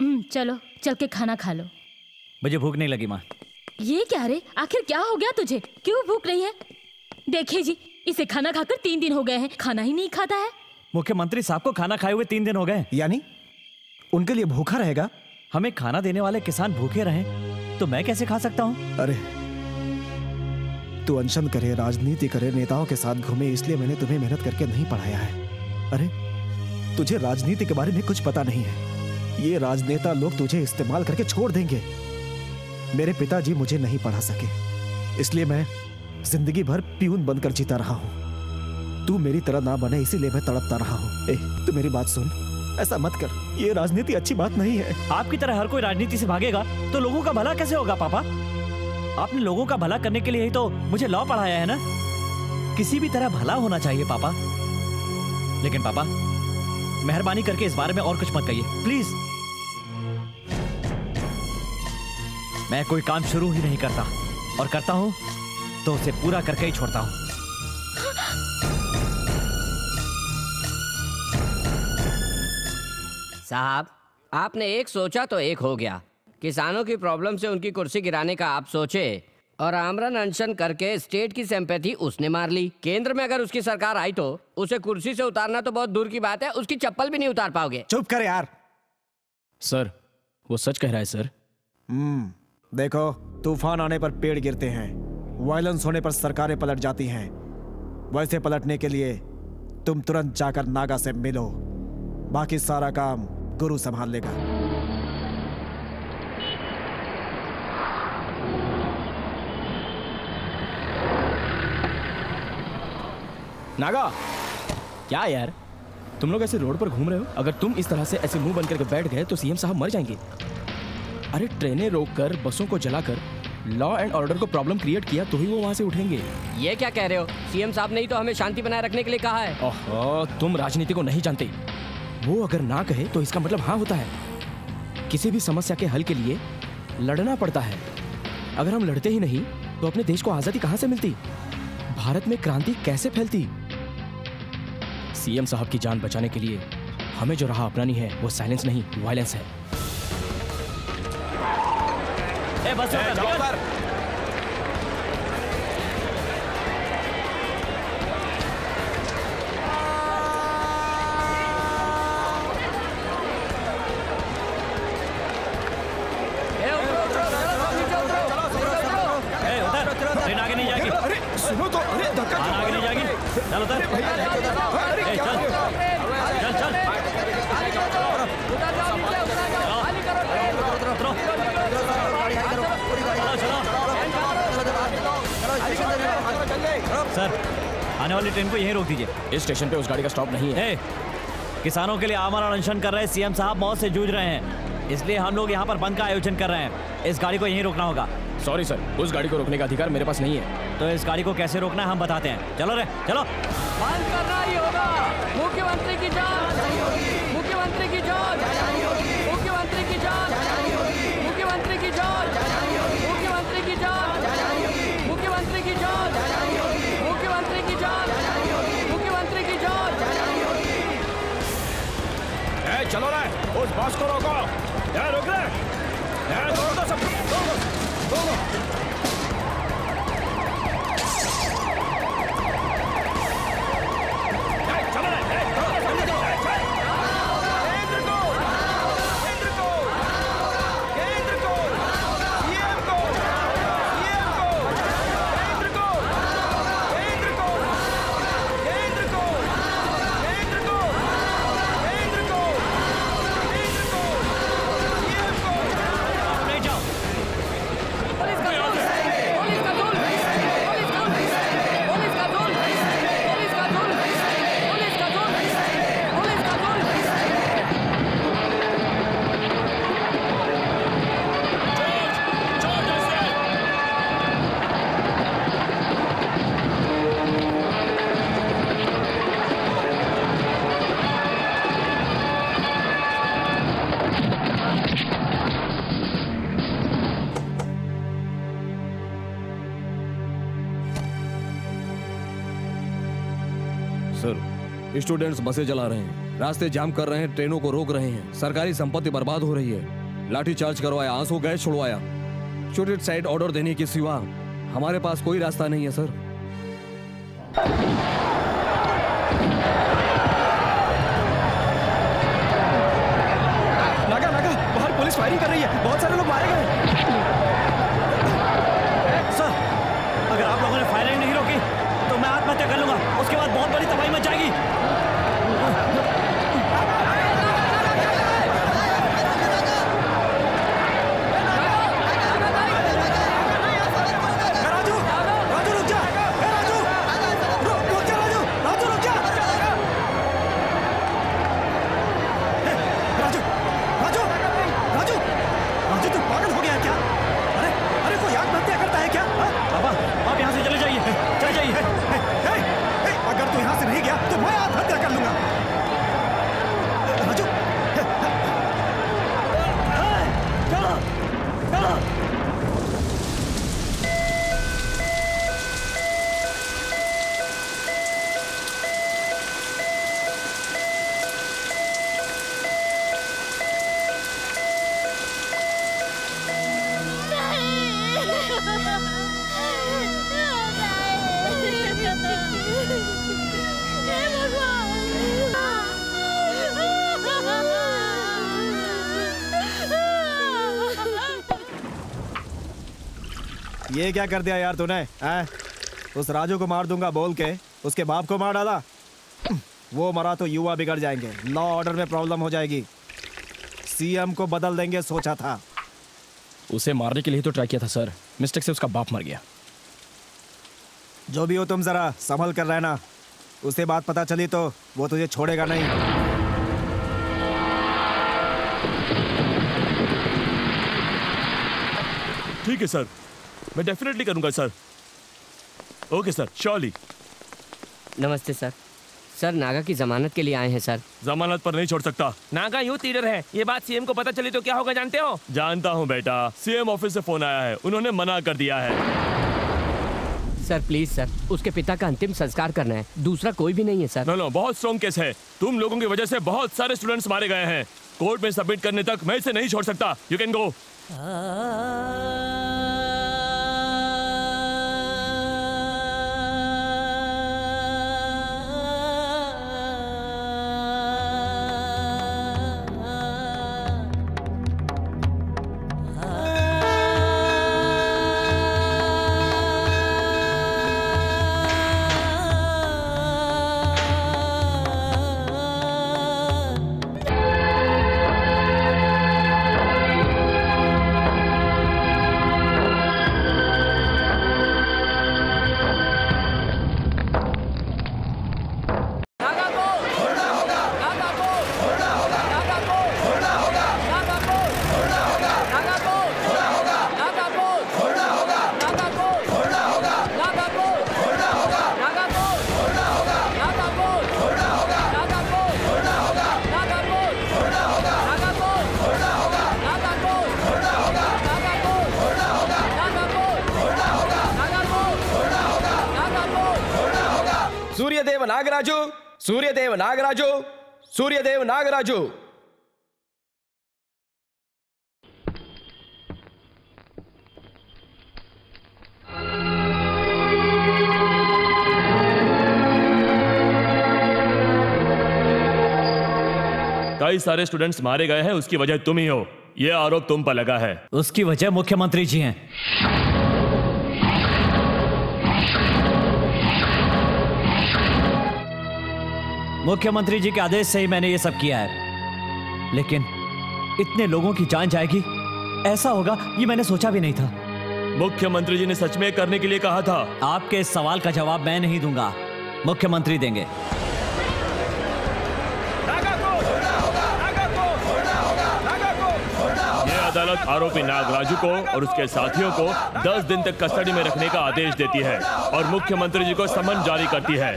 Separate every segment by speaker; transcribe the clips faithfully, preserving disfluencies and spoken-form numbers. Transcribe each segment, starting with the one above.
Speaker 1: चलो चल के खाना खा लो।
Speaker 2: मुझे भूख नहीं लगी माँ।
Speaker 1: ये क्या रे, आखिर क्या हो गया तुझे, क्यों भूख नहीं है? देखिए जी, इसे खाना खाकर तीन दिन हो गए हैं, खाना ही नहीं खाता है।
Speaker 2: मुख्यमंत्री साहब को खाना खाए हुए तीन दिन हो गए।
Speaker 3: यानी उनके लिए भूखा रहेगा?
Speaker 2: हमें खाना देने वाले किसान भूखे रहें तो मैं कैसे खा सकता हूँ?
Speaker 3: अरे तू अनशन करे, राजनीति करे, नेताओं के साथ घूमे, इसलिए मैंने तुम्हें मेहनत करके नहीं पढ़ाया है। अरे तुझे राजनीति के बारे में कुछ पता नहीं है। ये राजनेता लोग तुझे इस्तेमाल करके छोड़ देंगे। मेरे पिताजी मुझे नहीं पढ़ा सके, इसलिए मैं जिंदगी भर प्यून बनकर जीता रहा हूँ। तू मेरी तरह ना बने इसीलिए मैं तड़पता रहा हूँ। ए, तू मेरी बात सुन, ऐसा मत कर, ये राजनीति अच्छी बात नहीं है।
Speaker 2: आपकी तरह हर कोई राजनीति से भागेगा तो लोगों का भला कैसे होगा पापा? आपने लोगों का भला करने के लिए ही तो मुझे लॉ पढ़ाया है ना। किसी भी तरह भला होना चाहिए पापा। लेकिन पापा मेहरबानी करके इस बारे में और कुछ मत कहिए प्लीज। मैं कोई काम शुरू ही नहीं करता, और करता हूं तो उसे पूरा करके ही छोड़ता हूं।
Speaker 4: साहब, आपने एक सोचा तो एक हो गया। किसानों की प्रॉब्लम से उनकी कुर्सी गिराने का आप सोचे, और आमरण अनशन करके स्टेट की सिंपैथी उसने मार ली। केंद्र में अगर उसकी सरकार आई तो उसे कुर्सी से उतारना तो बहुत दूर की बात है, उसकी चप्पल भी नहीं उतार पाओगे।
Speaker 3: चुप कर यार।
Speaker 5: सर वो सच कह रहा है सर।
Speaker 3: हम्म देखो, तूफान आने पर पेड़ गिरते हैं, वायलेंस होने पर सरकारें पलट जाती हैं। वैसे पलटने के लिए तुम तुरंत जाकर नागा से मिलो, बाकी सारा काम गुरु संभाल लेगा।
Speaker 5: नागा, क्या यार तुम लोग ऐसे रोड पर घूम रहे हो? अगर तुम इस तरह से ऐसे मुंह बन करके बैठ गए तो सीएम साहब मर जाएंगे। अरे ट्रेनें रोककर, बसों को जलाकर लॉ एंड ऑर्डर को प्रॉब्लम क्रिएट किया तो ही वो वहां से उठेंगे।
Speaker 4: ये क्या कह रहे हो? सीएम साहब ने ही तो हमें शांति बनाए रखने के लिए कहा है।
Speaker 5: ओहो, तुम राजनीति को नहीं जानते। वो अगर ना कहे तो इसका मतलब हाँ होता है। किसी भी समस्या के हल के लिए लड़ना पड़ता है। अगर हम लड़ते ही नहीं तो अपने देश को आजादी कहां से मिलती? भारत में क्रांति कैसे फैलती? सीएम साहब की जान बचाने के लिए हमें जो राह अपनानी है वो साइलेंस नहीं, वायलेंस है।
Speaker 2: ए, बस
Speaker 5: ए, जाओ पर।
Speaker 2: ट्रेन आगे नहीं जाएगी।
Speaker 3: अरे सुनो तो, अरे धक्का क्यों?
Speaker 2: आगे नहीं जाएगी। चल उतर। ए, चल चल चल। सर, आने वाली ट्रेन को यहीं रोक दीजिए।
Speaker 5: इस स्टेशन पे उस गाड़ी का स्टॉप नहीं है।
Speaker 2: ए, किसानों के लिए आमरण अनशन कर रहे सीएम साहब मौत से जूझ रहे हैं, इसलिए हम लोग यहाँ पर बंद का आयोजन कर रहे हैं। इस गाड़ी को यहीं रोकना होगा।
Speaker 5: सॉरी सर, उस गाड़ी को रोकने का अधिकार मेरे पास नहीं है।
Speaker 2: तो इस गाड़ी को कैसे रोकना है हम बताते हैं। चलो रे चलो।
Speaker 4: बंद करना ही होगा। मुख्यमंत्री की जान, मुख्यमंत्री की जान, मुख्यमंत्री की जान, मुख्यमंत्री की जान, मुख्यमंत्री की जान, मुख्यमंत्री की जान, मुख्यमंत्री की जान, मुख्यमंत्री की जान।
Speaker 5: ए, चलो रे, उस बस को रोको। ए, रुक रे। ए, रोक दो सब। रोको, रोको।
Speaker 6: सर, स्टूडेंट्स बसें जला रहे हैं। रास्ते जाम कर रहे हैं, ट्रेनों को रोक रहे हैं, सरकारी संपत्ति बर्बाद हो रही है, लाठी चार्ज करवाया, आंसू गैस छुड़वाया। शूट इट साइड ऑर्डर देने के सिवा हमारे पास कोई रास्ता नहीं है सर।
Speaker 5: नागा नागा, बाहर पुलिस फायरिंग कर रही है, बहुत सारे लोग मारे गए।
Speaker 2: सर, अगर आप लोगों ने फायरिंग नहीं रोकी तो मैं आत्महत्या कर लूंगा, उसके बाद बहुत बड़ी तबाही मच जाएगी।
Speaker 3: राजू, राजू रुक जा, ए राजू, रुक रुक जा राजू, राजू रुक जा। ए, राजू, राजू, राजू, राजू तू पागल हो गया है क्या? अरे, अरे कोई आत्महत्या करता है क्या? हाँ?
Speaker 2: पापा, आप यहाँ से चले जाइए, चले जाइए।
Speaker 3: ए, ए, ए, अगर तू यहाँ से नहीं गया तो मैं आत्महत्या कर लूंगा। राजू,
Speaker 2: चलो, चलो।
Speaker 3: ये क्या कर दिया यार तूने? हैं? उस राजू को मार दूंगा बोल के उसके बाप को मार डाला। वो मरा तो युवा बिगड़ जाएंगे, लॉ ऑर्डर में प्रॉब्लम हो जाएगी। सीएम को बदल देंगे सोचा था।
Speaker 5: उसे मारने के लिए तो ट्राई किया था सर, मिस्टेक से उसका बाप मर गया।
Speaker 3: जो भी हो तुम जरा संभल कर रहना, उसे बात पता चली तो वो तुझे छोड़ेगा नहीं।
Speaker 7: ठीक है सर, मैं डेफिनेटली करूंगा सर। Okay sir, surely.
Speaker 4: नमस्ते सर। सर नागा की जमानत के लिए आए हैं सर।
Speaker 7: जमानत पर नहीं छोड़ सकता।
Speaker 8: नागा यूथ लीडर है, ये बात सीएम को पता चली तो क्या होगा जानते हो?
Speaker 7: जानता हूँ बेटा, सीएम ऑफिस से फोन आया है, उन्होंने मना कर दिया है।
Speaker 4: सर प्लीज सर, उसके पिता का अंतिम संस्कार करना है, दूसरा कोई भी नहीं है सर।
Speaker 7: नो नो, बहुत स्ट्रॉन्ग केस है। तुम लोगों की वजह से बहुत सारे स्टूडेंट्स मारे गए हैं। कोर्ट में सबमिट करने तक मैं इसे नहीं छोड़ सकता। You can go.
Speaker 5: Suryadev Nagaraju, Suryadev Nagaraju, Suryadev Nagaraju.
Speaker 7: कई सारे स्टूडेंट्स मारे गए हैं, उसकी वजह तुम ही हो। ये आरोप तुम पर लगा है।
Speaker 2: उसकी वजह मुख्यमंत्री जी हैं। मुख्यमंत्री जी के आदेश से ही मैंने ये सब किया है, लेकिन इतने लोगों की जान जाएगी ऐसा होगा ये मैंने सोचा भी नहीं था।
Speaker 7: मुख्यमंत्री जी ने सच में करने के लिए कहा था।
Speaker 2: आपके इस सवाल का जवाब मैं नहीं दूंगा, मुख्यमंत्री देंगे।
Speaker 7: ये अदालत आरोपी नागराजू को और उसके साथियों को दस दिन तक कस्टडी में रखने का आदेश देती है और मुख्यमंत्री जी को समन जारी करती है।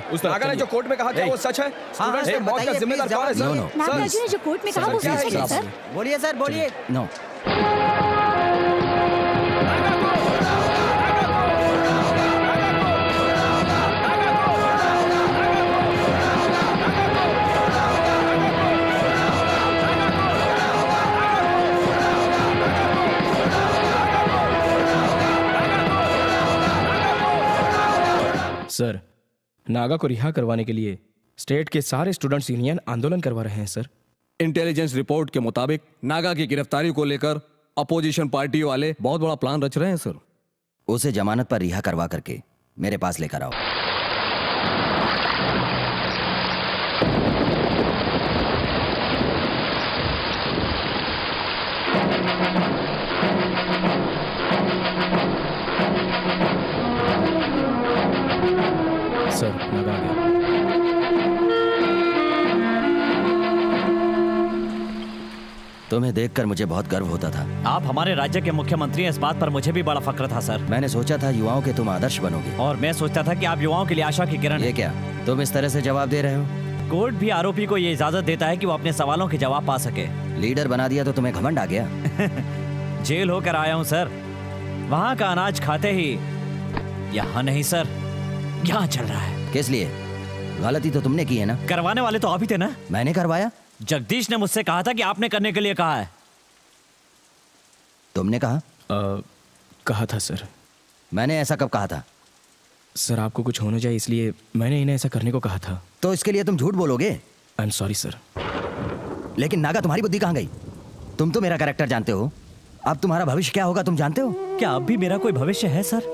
Speaker 6: उस नागा ने जो कोर्ट में कहा क्या वो सच है? स्टूडेंट्स के मौत का जिम्मेदार कौन है सर?
Speaker 5: नो नो
Speaker 1: नागराजू ने जो कोर्ट में कहा वो सच है क्या सर?
Speaker 9: बोलिए सर बोलिए।
Speaker 5: नो सर, नागा को रिहा करवाने के लिए स्टेट के सारे स्टूडेंट्स यूनियन आंदोलन करवा रहे हैं सर।
Speaker 6: इंटेलिजेंस रिपोर्ट के मुताबिक नागा की गिरफ्तारी को लेकर अपोजिशन पार्टी वाले बहुत बड़ा प्लान रच रहे हैं सर।
Speaker 9: उसे जमानत पर रिहा करवा करके मेरे पास लेकर आओ।
Speaker 5: सर, नागा आ गया।
Speaker 9: तुम्हें देखकर मुझे बहुत गर्व होता था।
Speaker 2: आप हमारे राज्य के मुख्यमंत्री हैं, इस बात पर मुझे भी बड़ा फक्र था सर।
Speaker 9: मैंने सोचा था युवाओं के तुम आदर्श बनोगे।
Speaker 2: और मैं सोचता था कि आप युवाओं के लिए आशा की किरण।
Speaker 9: ये क्या तुम इस तरह से जवाब दे रहे हो?
Speaker 2: कोर्ट भी आरोपी को ये इजाजत देता है कि वो अपने सवालों के जवाब पा सके।
Speaker 9: लीडर बना दिया तो तुम्हें घमंड आ गया।
Speaker 2: जेल होकर आया हूँ सर, वहाँ का अनाज खाते ही। यहाँ नहीं सर, यहाँ चल रहा है।
Speaker 9: किस लिए? गलती तो तुमने की है ना?
Speaker 2: करवाने वाले तो आप ही थे ना?
Speaker 9: मैंने करवाया?
Speaker 2: जगदीश ने मुझसे कहा था कि आपने करने के लिए कहा है।
Speaker 9: तुमने कहा?
Speaker 5: आ, कहा था सर।
Speaker 9: मैंने ऐसा कब कहा था?
Speaker 5: सर, आपको कुछ होना चाहिए इसलिए मैंने इन्हें ऐसा करने को कहा था।
Speaker 9: तो इसके लिए तुम झूठ बोलोगे?
Speaker 5: I am sorry sir.
Speaker 9: लेकिन नागा, तुम्हारी बुद्धि कहाँ गई? तुम तो मेरा कैरेक्टर जानते हो। अब तुम्हारा भविष्य क्या होगा तुम जानते हो?
Speaker 2: क्या अब भी मेरा कोई भविष्य है सर?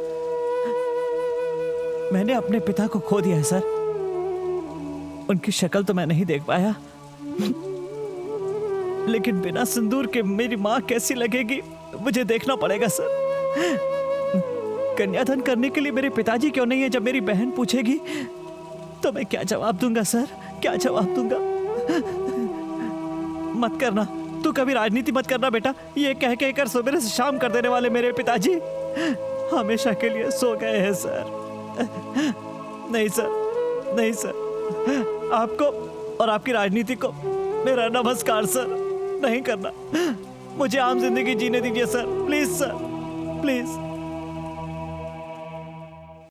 Speaker 2: मैंने अपने पिता को खो दिया है सर। उनकी शक्ल तो मैं नहीं देख पाया, लेकिन बिना सिंदूर के मेरी माँ कैसी लगेगी मुझे देखना पड़ेगा सर। कन्यादान करने के लिए मेरे पिताजी क्यों नहीं है? जब मेरी बहन पूछेगी तो मैं क्या जवाब दूंगा सर? क्या जवाब दूंगा? मत करना, तू कभी राजनीति मत करना बेटा। ये कह कह कर सुबह से शाम कर देने वाले मेरे पिताजी हमेशा के लिए सो गए हैं सर। नहीं सर, नहीं सर, आपको और आपकी राजनीति को मेरा नमस्कार सर। नहीं करना, मुझे आम जिंदगी जीने दीजिए सर, प्लीज सर, प्लीज।